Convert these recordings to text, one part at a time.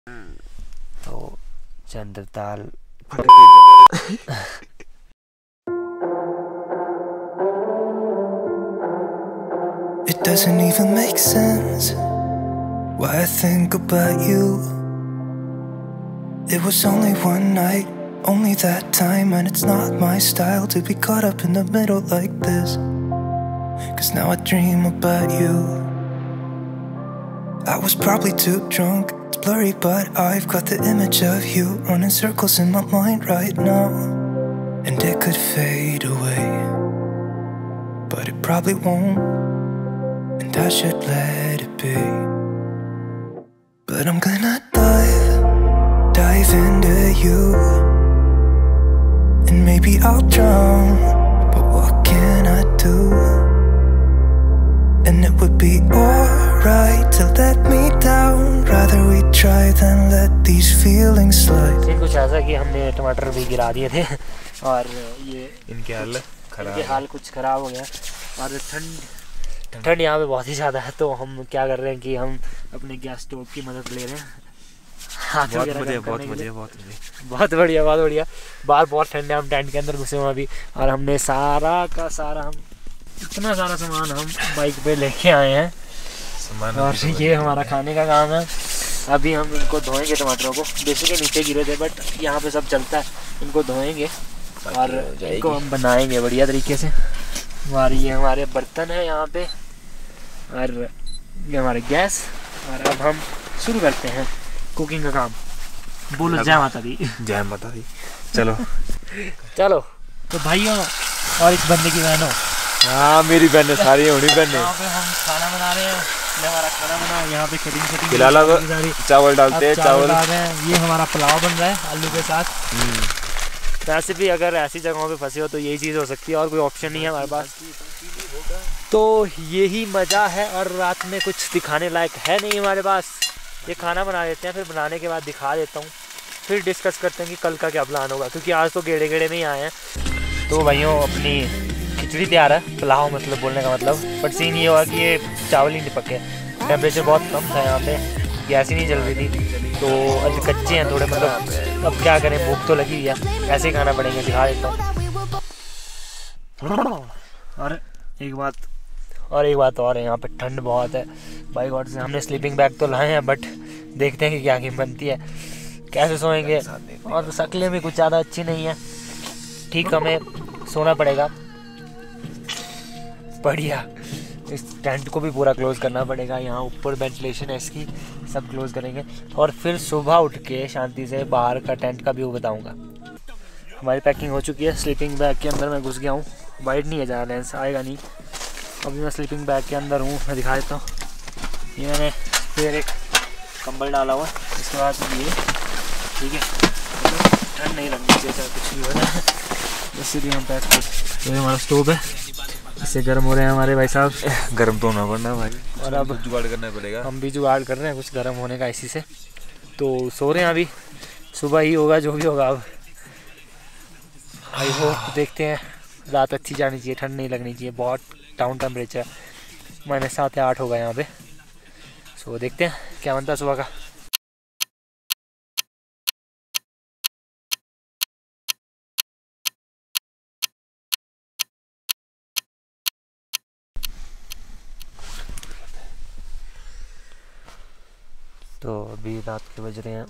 तो Chandratal It doesn't even make sense why I think about you. It was only one night, only that time, and it's not my style to be caught up in the middle like this. 'Cause now I dream about you. I was probably too drunk, it's blurry, but I've got the image of you running circles in my mind right now. And it could fade away, but it probably won't, and I should let it be. But I'm gonna dive into you, and maybe I'll drown, but what can I do? And it would be alright to let me down, rather we try than let these feelings slide. कुछ ऐसा कि हमने टमाटर भी गिरा दिए थे और ये इनके हाल कुछ ख़राब हो गया। और ठंड यहाँ पे बहुत ही ज़्यादा है, तो हम क्या कर रहे हैं कि हम अपने गैस स्टोव की मदद ले रहे हैं। बहुत बढ़िया बाहर बहुत ठंड है। हम टेंट के अंदर घुसे हुए अभी, और हमने सारा का सारा इतना सारा सामान हम बाइक पे लेके आए हैं। और ये हमारा खाने का काम है। अभी हम इनको धोएंगे, टमाटरों को बेसिकली नीचे गिरे थे बट यहाँ पे सब चलता है। इनको धोएंगे और इनको हम बनाएंगे बढ़िया तरीके से। और ये हमारे बर्तन है यहाँ पे, और ये हमारे गैस। और अब हम शुरू करते हैं कुकिंग का काम। बोलो जय माता दी। जय माता दी। चलो तो भाइयों और इस बंदे की बहनों, हाँ मेरी बहन सारी होनी बहन। यहाँ पे हम खाना बना रहे हैं। ये हमारा खाना बना, यहाँ पे कटिंग फिलहाल चावल डालते हैं। चावल डाल रहे हैं। ये हमारा पुलाव बन रहा है आलू के साथ। वैसे भी अगर ऐसी जगहों पे फंसे हो तो यही चीज़ हो सकती है, और कोई ऑप्शन नहीं है हमारे पास। तो यही मज़ा है, और रात में कुछ दिखाने लायक है नहीं हमारे पास। ये खाना बना लेते हैं, फिर बनाने के बाद दिखा देता हूँ, फिर डिस्कस करते हैं कि कल का क्या प्लान होगा, क्योंकि आज तो गेड़े में ही आए हैं। तो भाइयों अपनी खिचड़ी तैयार है, पुलाव मतलब बोलने का मतलब। बट सीन ये हुआ कि ये चावल ही नहीं पके, टेम्परेचर बहुत कम था यहाँ पे, गैस ही नहीं जल रही थी, तो अभी कच्चे हैं थोड़े। मतलब अब क्या करें, भूख तो लगी हुई है, ऐसे ही खाना पड़ेंगे। दिखा देता हूँ। और एक बात और है, यहाँ पे ठंड बहुत है भाई गॉड से। हमने स्लीपिंग बैग तो लाए हैं, बट देखते हैं कि क्या कीमत बनती है, कैसे सोएंगे। और शक्लें भी कुछ ज़्यादा अच्छी नहीं है, ठीक हमें सोना पड़ेगा बढ़िया। इस टेंट को भी पूरा क्लोज़ करना पड़ेगा। यहाँ ऊपर वेंटिलेशन है इसकी, सब क्लोज़ करेंगे। और फिर सुबह उठ के शांति से बाहर का टेंट का व्यू बताऊँगा। हमारी पैकिंग हो चुकी है। स्लीपिंग बैग के अंदर मैं घुस गया हूँ। वाइट नहीं है ज़्यादा, लेंस आएगा नहीं। अभी मैं स्लीपिंग बैग के अंदर हूँ, मैं दिखा देता हूँ। ये मैंने फिर एक कंबल डाला हुआ है, इसके बाद ये ठीक है, ठंड नहीं लगनी चाहिए चाहे कुछ भी हो जाए। इसीलिए हम पैक कर। ये हमारा स्टोव है, इससे गर्म हो रहे हैं हमारे भाई साहब। गर्म तो होना पड़ना भाई, और अब जुगाड़ करना पड़ेगा। हम भी जुगाड़ कर रहे हैं कुछ गर्म होने का इसी से। तो सो रहे हैं अभी, सुबह ही होगा जो भी होगा। अब आई होप, देखते हैं। रात अच्छी जानी चाहिए, ठंड नहीं लगनी चाहिए। बहुत डाउन टेम्परेचर -7 या 8 होगा यहाँ पे। सो देखते हैं क्या बनता है सुबह का। तो अभी रात के बज रहे हैं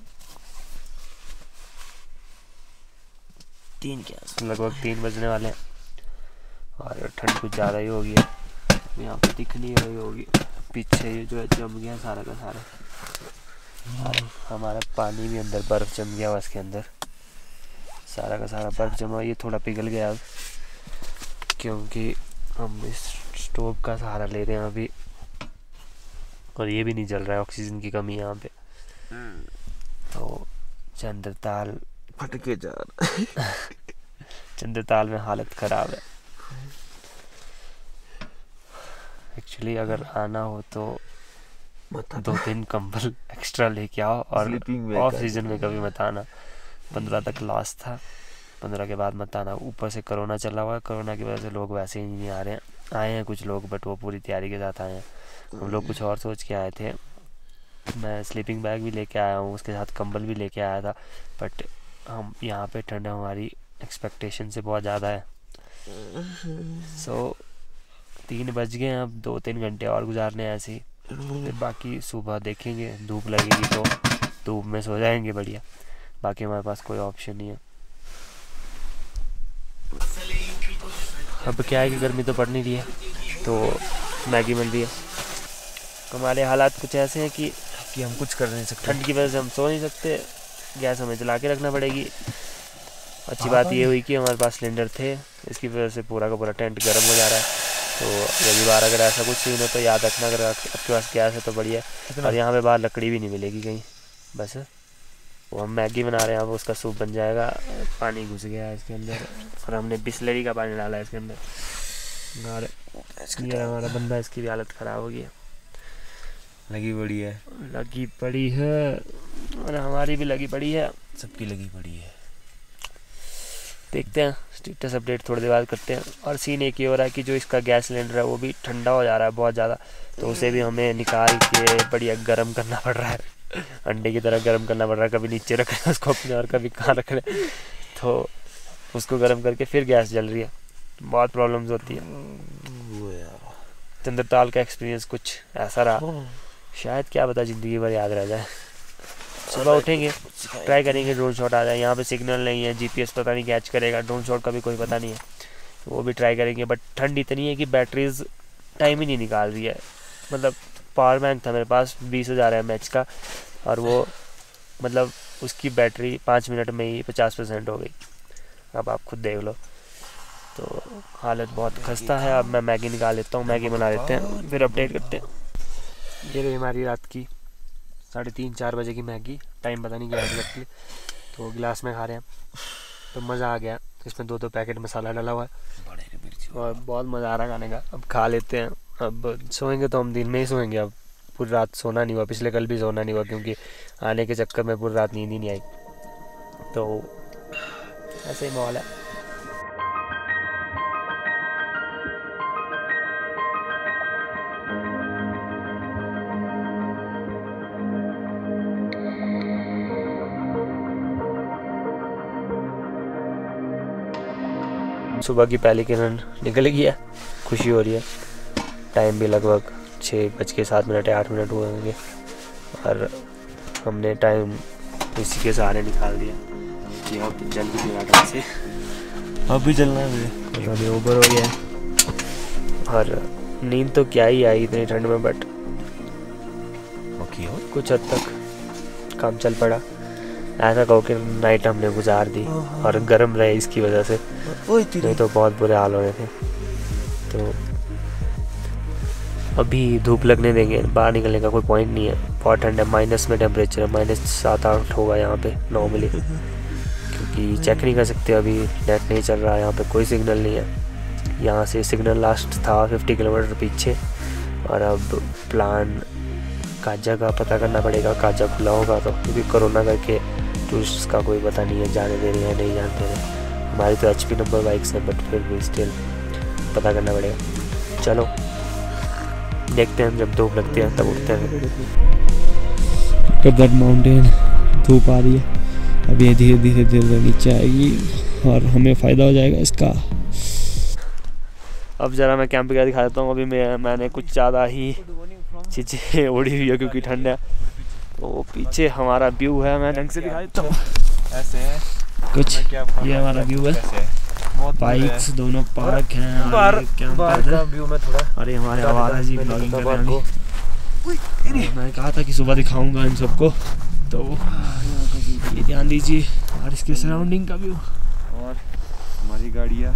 3 क्या, लगभग 3 बजने वाले हैं। और ठंड कुछ ज़्यादा ही होगी है। यहाँ पे दिख नहीं रही होगी पीछे, ये जो है जम गया सारा का सारा। और हमारा पानी भी अंदर बर्फ़ जम गया हुआ, इसके अंदर सारा का सारा बर्फ़ जमा। ये थोड़ा पिघल गया अब, क्योंकि हम इस स्टोव का सहारा ले रहे हैं अभी, और ये भी नहीं जल रहा है, ऑक्सीजन की कमी यहाँ पे। तो चंद्रताल फटके जा रहा है। चंद्रताल में हालत ख़राब है। एक्चुअली अगर आना हो तो 2-3 कंबल एक्स्ट्रा लेके आओ, और ऑफ सीजन में कभी मत आना। 15 तक लास्ट था, 15 के बाद मत आना। ऊपर से कोरोना चला हुआ है, कोरोना की वजह से लोग वैसे ही नहीं आ रहे हैं। आए हैं कुछ लोग, बट वो पूरी तैयारी के साथ आए हैं। हम लोग कुछ और सोच के आए थे, मैं स्लीपिंग बैग भी लेके आया हूँ, उसके साथ कंबल भी लेके आया था, बट हम यहाँ पे ठंड हमारी एक्सपेक्टेशन से बहुत ज़्यादा है। सो 3 बज गए हैं, अब 2-3 घंटे और गुजारने हैं ऐसे ही, फिर बाकी सुबह देखेंगे, धूप लगेगी तो धूप में सो जाएंगे बढ़िया, बाकी हमारे पास कोई ऑप्शन नहीं है। अब क्या है कि गर्मी तो पड़ नहीं रही है तो मैगी मिल रही है। हमारे हालात कुछ ऐसे हैं कि हम कुछ कर नहीं सकते, ठंड की वजह से हम सो नहीं सकते, गैस हमें जला के रखना पड़ेगी। अच्छी बात ये हुई कि हमारे पास सिलेंडर थे, इसकी वजह से पूरा का पूरा टेंट गर्म हो जा रहा है। तो अगली बार अगर ऐसा कुछ सीन हो तो याद रखना, अगर आपके पास गैस है तो बढ़िया है, और यहाँ पे बाहर लकड़ी भी नहीं मिलेगी कहीं। बस वो हम मैगी बना रहे हैं, अब उसका सूप बन जाएगा। पानी घुस गया है इसके अंदर और हमने बिस्लरी का पानी डाला है इसके अंदर, और ये हमारा बंदा, इसकी भी हालत ख़राब हो गई है। लगी पड़ी है और हमारी भी लगी पड़ी है, सबकी लगी पड़ी है। देखते हैं, स्टेटस अपडेट थोड़ी देर बाद करते हैं। और सीन एक ही हो रहा है कि जो इसका गैस सिलेंडर है वो भी ठंडा हो जा रहा है बहुत ज़्यादा, तो उसे भी हमें निकाल के बढ़िया गर्म करना पड़ रहा है, अंडे की तरह गर्म करना पड़ रहा है। कभी नीचे रख रहे हैं उसको अपने और कभी कहाँ रख रहे हैं, तो उसको गर्म करके फिर गैस जल रही है, बहुत प्रॉब्लम्स होती है। चंद्रताल का एक्सपीरियंस कुछ ऐसा रहा, शायद क्या पता ज़िंदगी भर याद रह जाए। सुबह उठेंगे, ट्राई करेंगे ड्रोन शॉट आ जाए। यहाँ पे सिग्नल नहीं है, जीपीएस पता नहीं कैच करेगा, ड्रोन शॉट का भी कोई पता नहीं है, वो भी ट्राई करेंगे। बट ठंड इतनी है कि बैटरीज टाइम ही नहीं निकाल रही है। मतलब पावर बैंक था मेरे पास 20,000 mAh का, और वो मतलब उसकी बैटरी 5 मिनट में ही 50% हो गई। अब आप खुद देख लो, तो हालत बहुत खस्ता है। अब मैं मैगी निकाल लेता हूँ, मैगी बना लेते हैं, फिर अपडेट करते हैं। ये रही हमारी रात की 3:30-4 बजे की मैगी, टाइम पता नहीं क्या एग्जैक्टली, तो गिलास में खा रहे हैं, तो मज़ा आ गया। इसमें 2-2 पैकेट मसाला डाला हुआ है और बहुत मज़ा आ रहा है खाने का। अब खा लेते हैं, अब सोएंगे तो हम दिन में ही सोएंगे। अब पूरी रात सोना नहीं हुआ, पिछले कल भी सोना नहीं हुआ, क्योंकि आने के चक्कर में पूरी रात नींद ही नहीं आई, तो ऐसे ही माहौल है। सुबह की पहली किरण निकल गई है, खुशी हो रही है। टाइम भी लगभग 6:07 या 8 मिनट हुए होंगे, और हमने टाइम इसी के सहारे निकाल दिया। ये अब जल भी दिया ढंग से, अब भी चलना है, अभी ओवर हो गया है। और नींद तो क्या ही आई इतनी ठंड में, बट कुछ हद तक काम चल पड़ा। ऐसा कहो कि नाइट हमने गुजार दी, और गर्म रहे इसकी वजह से, नहीं तो बहुत बुरे हाल हो रहे थे। तो अभी धूप लगने देंगे, बाहर निकलने का कोई पॉइंट नहीं है, बहुत ठंड है। माइनस में टेम्परेचर है, -7-8 होगा यहाँ पे नॉर्मली, क्योंकि चेक नहीं कर सकते, अभी नेट नहीं चल रहा है, यहाँ पे कोई सिग्नल नहीं है। यहाँ से सिग्नल लास्ट था 50 किलोमीटर पीछे, और अब प्लान काजा का पता करना पड़ेगा, काजा खुला होगा तो, क्योंकि कोरोना करके टूरिस्ट का कोई पता नहीं है, जाने दे रहे हैं नहीं जाने दे रहे। हमारी तो HP नंबर बाइक्स है, बट फिर भी स्टिल पता करना पड़ेगा। चलो देखते हैं, जब धूप लगती है तब उठते हैं। कब्बर्ड माउंटेन, धूप आ रही है, अब ये धीरे धीरे नीचे आएगी और हमें फ़ायदा हो जाएगा इसका। अब ज़रा मैं कैंप का दिखा देता हूँ। अभी मैंने कुछ ज़्यादा ही चीज़ें ओढ़ी हुई है क्योंकि ठंड है। तो पीछे हमारा व्यू है, मैं ढंग से दिखा देता हूँ। ऐसे है कुछ ये हमारा व्यू है, बाइक्स दोनों पार्क हैं, बाहर का व्यू में थोड़ा। अरे हमारे आवाज़ जी ब्लॉगिंग कर रहे हैं। मैं कहा था कि सुबह दिखाऊंगा इन सबको, तो ये ध्यान दीजिए, और इसके सराउंडिंग का व्यू, और हमारी गाड़ियाँ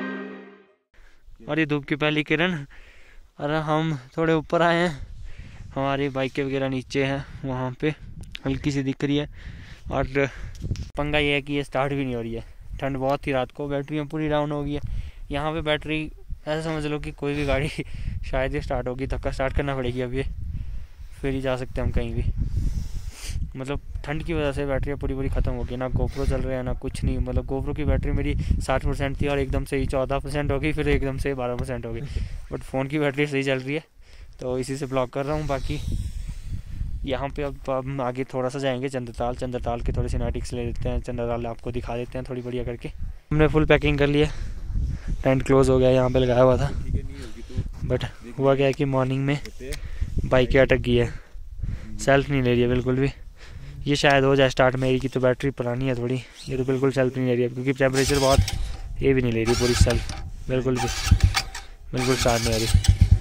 और ये धूप की पहली किरण। और हम थोड़े ऊपर आए हैं, हमारी बाइकें वगैरह नीचे हैं, वहाँ पे हल्की सी दिख रही है। और पंगा ये है कि ये स्टार्ट भी नहीं हो रही है, ठंड बहुत थी रात को, बैटरियाँ पूरी डाउन हो गई है। यहाँ पे बैटरी ऐसा समझ लो कि कोई भी गाड़ी शायद ही स्टार्ट होगी, धक्का स्टार्ट करना पड़ेगी अब ये, फिर ही जा सकते हैं हम कहीं भी। मतलब ठंड की वजह से बैटरी पूरी ख़त्म हो गई, ना गोप्रो चल रहा है ना कुछ नहीं। मतलब गोप्रो की बैटरी मेरी 60% थी और एकदम से ही 14% हो गई, फिर एकदम से 12% हो गई। बट फ़ोन की बैटरी सही चल रही है, तो इसी से ब्लॉक कर रहा हूँ। बाकी यहाँ पे अब आगे थोड़ा सा जाएंगे चंद्रताल के थोड़ी सिनेमैटिक्स ले लेते हैं, चंद्रताल आपको दिखा देते हैं थोड़ी बढ़िया करके। हमने फुल पैकिंग कर लिया, टेंट क्लोज हो गया, यहाँ पे लगाया हुआ था। बट हुआ क्या है कि मॉर्निंग में बाइकें अटक गई है, सेल्फ नहीं ले रही है बिल्कुल भी। ये शायद हो जाए स्टार्ट, मेरी की तो बैटरी पुरानी है थोड़ी, ये तो बिल्कुल सेल्फ नहीं ले रही है, क्योंकि टेम्परेचर बहुत, ये भी नहीं ले रही पूरी सेल्फ, बिल्कुल स्टार्ट नहीं हो रही।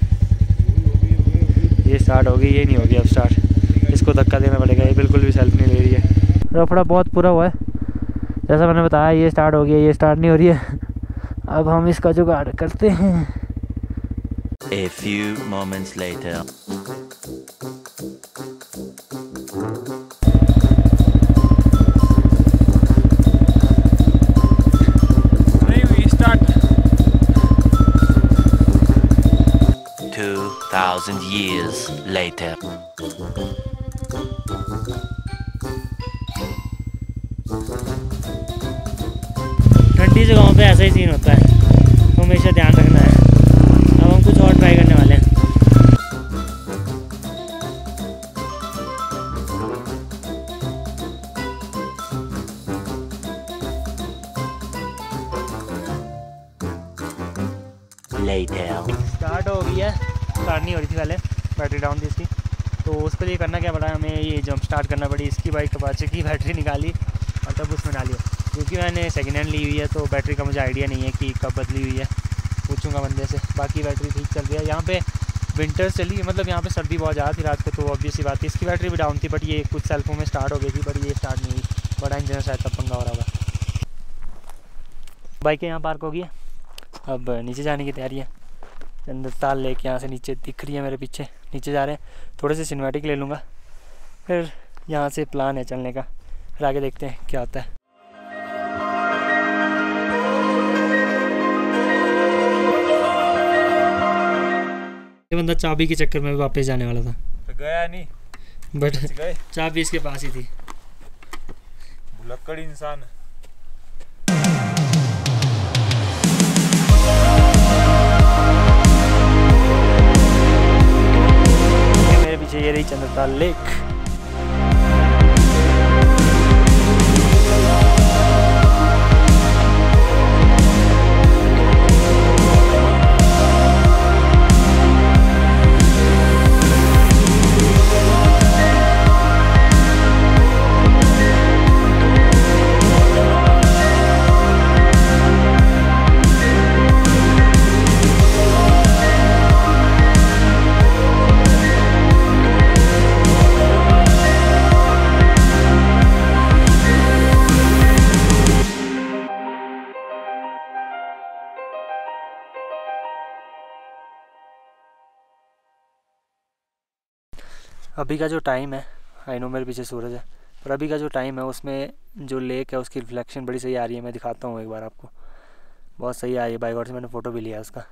ये स्टार्ट हो गई, ये नहीं होगी अब स्टार्ट, इसको धक्का देना पड़ेगा, ये बिल्कुल भी सेल्फ नहीं ले रही है। रफड़ा बहुत पूरा हुआ है, जैसा मैंने बताया ये स्टार्ट हो गया, ये स्टार्ट नहीं हो रही है। अब हम इसका जुगाड़ करते हैं। A few moments later. नहीं हुई स्टार्ट। 2000 years later. ठंडी जगहों पे ऐसा ही सीन होता है, तो हमेशा ध्यान रखना है। अब हम कुछ और ट्राई करने वाले हैं। स्टार्ट हो गई है, स्टार्ट नहीं हो रही थी पहले, बैटरी डाउन थी इसकी, तो उसके लिए करना क्या पड़ा, हमें ये जंप स्टार्ट करना पड़ी। इसकी बाइक अपाचे की बैटरी निकाली और तब उसमें डाली है, क्योंकि मैंने सेकेंड हैंड ली हुई है, तो बैटरी का मुझे आइडिया नहीं है कि कब बदली हुई है, पूछूंगा बंदे से। बाकी बैटरी ठीक चल रही है। यहाँ पे विंटर्स चली, मतलब यहाँ पे सर्दी बहुत ज़्यादा थी रात को, तो ऑब्वियस सी बात थी इसकी बैटरी भी डाउन थी। बट ये कुछ सेल्फों में स्टार्ट हो गई थी, बट ये स्टार्ट नहीं हुई, बड़ा इंजन शायद तब पंगा हो रहा था। बाइकें यहाँ पार्क हो गई है, अब नीचे जाने की तैयारी है। चंद्रताल लेक यहाँ से नीचे दिख रही है मेरे पीछे, नीचे जा रहे हैं। थोड़े से सिनेमैटिक ले लूँगा, फिर यहाँ से प्लान है चलने का, फिर आगे देखते हैं क्या होता है। ये बंदा चाबी के चक्कर में वापस जाने वाला था, तो गया नहीं, बट चाबी इसके पास ही थी। भुलक्कड़ इंसान। मेरे पीछे ये रही चंद्रताल लेक। अभी का जो टाइम है, आई नो मेरे पीछे सूरज है, पर अभी का जो टाइम है उसमें जो लेक है उसकी रिफ्लेक्शन बड़ी सही आ रही है। मैं दिखाता हूँ एक बार आपको, बहुत सही आ रही है। बाइक और से मैंने फ़ोटो भी लिया उसका,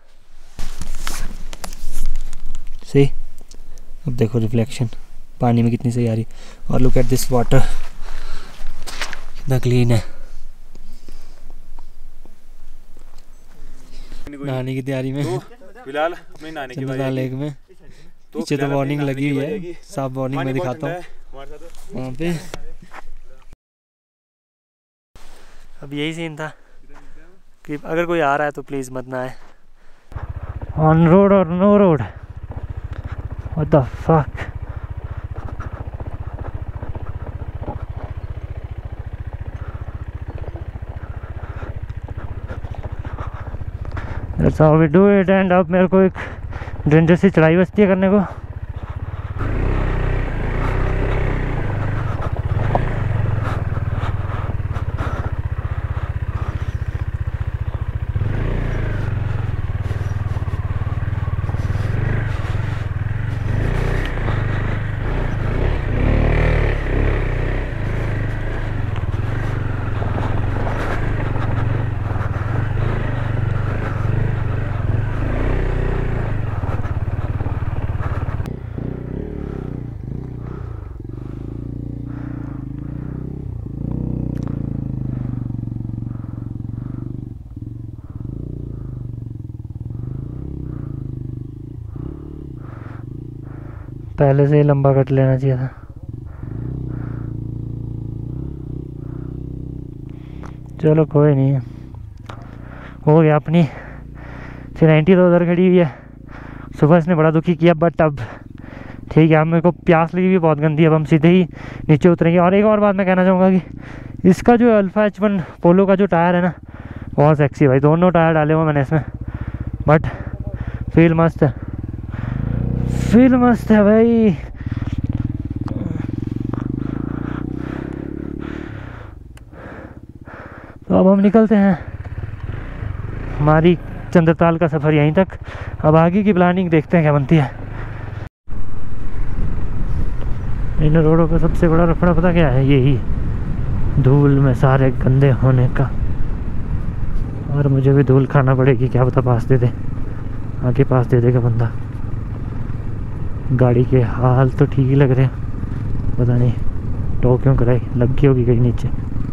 सही। अब देखो रिफ्लेक्शन पानी में कितनी सही आ रही है। और लुक एट दिस वाटर, कितना क्लीन है। नहाने की तैयारी में फिलहाल मैं नहाने की चंद्रताल लेक में। पीछे तो वार्निंग लगी हुई है, साफ वार्निंग में दिखाता हूँ वहाँ पे। अब यही सीन था कि अगर कोई आ रहा है तो प्लीज़ मत ना आए। ऑन रोड और no road, what the fuck. That's how we do it। And अब मेरे को एक डेंजर सी चढ़ाई बचती है करने को। पहले से ही लंबा कट लेना चाहिए था। चलो कोई नहीं, हो गया। अपनी 390 तो उधर खड़ी हुई है। सुबह इसने बड़ा दुखी किया, बट अब ठीक है। अब मेरे को प्यास लगी हुई बहुत गंदी, अब हम सीधे ही नीचे उतरेंगे। और एक और बात मैं कहना चाहूँगा कि इसका जो अल्फा H1 पोलो का जो टायर है ना, बहुत सेक्सी भाई। दोनों टायर डाले हुए मैंने इसमें, बट फील मस्त है, फील मस्त है भाई। तो अब हम निकलते हैं। हमारी चंद्रताल का सफ़र यहीं तक। अब आगे की प्लानिंग देखते हैं क्या बनती है। इन रोडों पे सबसे बड़ा रफड़ा पता क्या है? यही धूल में सारे गंदे होने का। और मुझे भी धूल खाना पड़ेगी, क्या पता पास दे दे, आगे पास दे देगा बंदा। गाड़ी के हाल तो ठीक ही लग रहे हैं, पता नहीं टो क्यों कराई, लग गई होगी कहीं नीचे।